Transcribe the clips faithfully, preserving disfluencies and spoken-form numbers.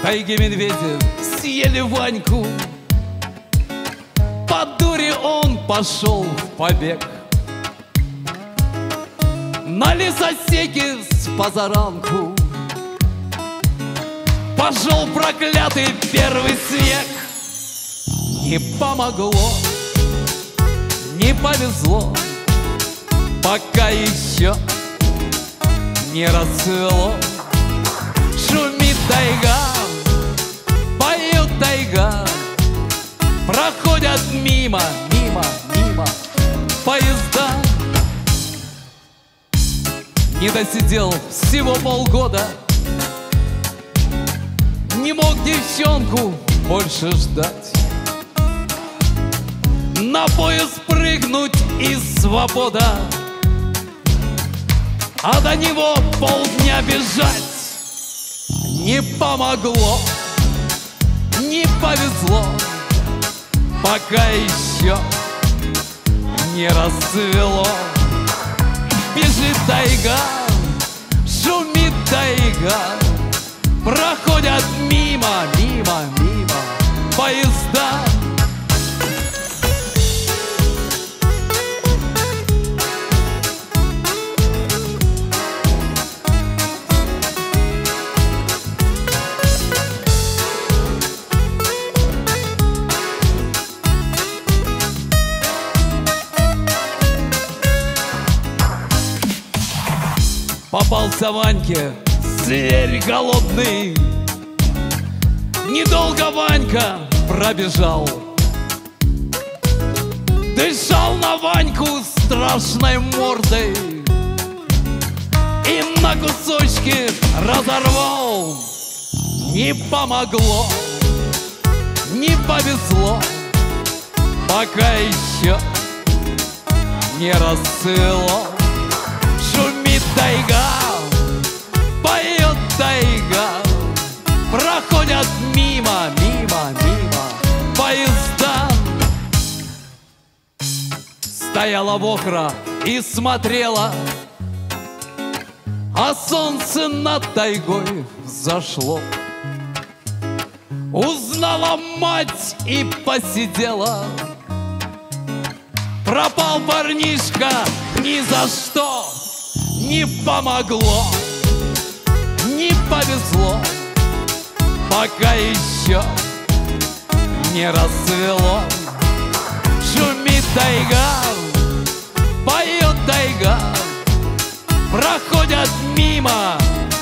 тайге медведи съели Ваньку. По дуре он пошел в побег. На лесосеке с позаранку пошел проклятый первый снег. Не помогло, не повезло, пока еще не расцвело. Шумит тайга, поет тайга, проходят мимо, мимо, мимо поезда. Не досидел всего полгода, не мог девчонку больше ждать. На поезд прыгнуть и свобода, а до него полдня бежать. Не помогло, не повезло, пока еще не расцвело. Бежит тайга, шумит тайга, проходят мимо, мимо, мимо поезда. Попался Ваньке зверь голодный. Недолго Ванька пробежал, дышал на Ваньку страшной мордой и на кусочки разорвал. Не помогло, не повезло, пока еще не расцвело. Шумит тайга, поет тайга, проходят мимо, мимо, мимо поезда. Стояла Вохра и смотрела, а солнце над тайгой взошло. Узнала мать и посидела. Пропал парнишка ни за что. Не помогло, не повезло, пока еще не расцвело. Шумит тайга, поет тайга, проходят мимо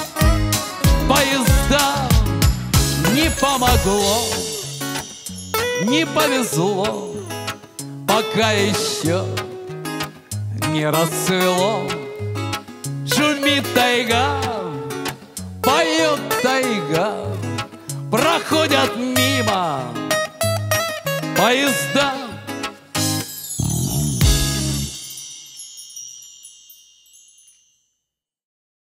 поезда. Не помогло, не повезло, пока еще не расцвело. Шумит тайга, поет тайга, проходят мимо поезда.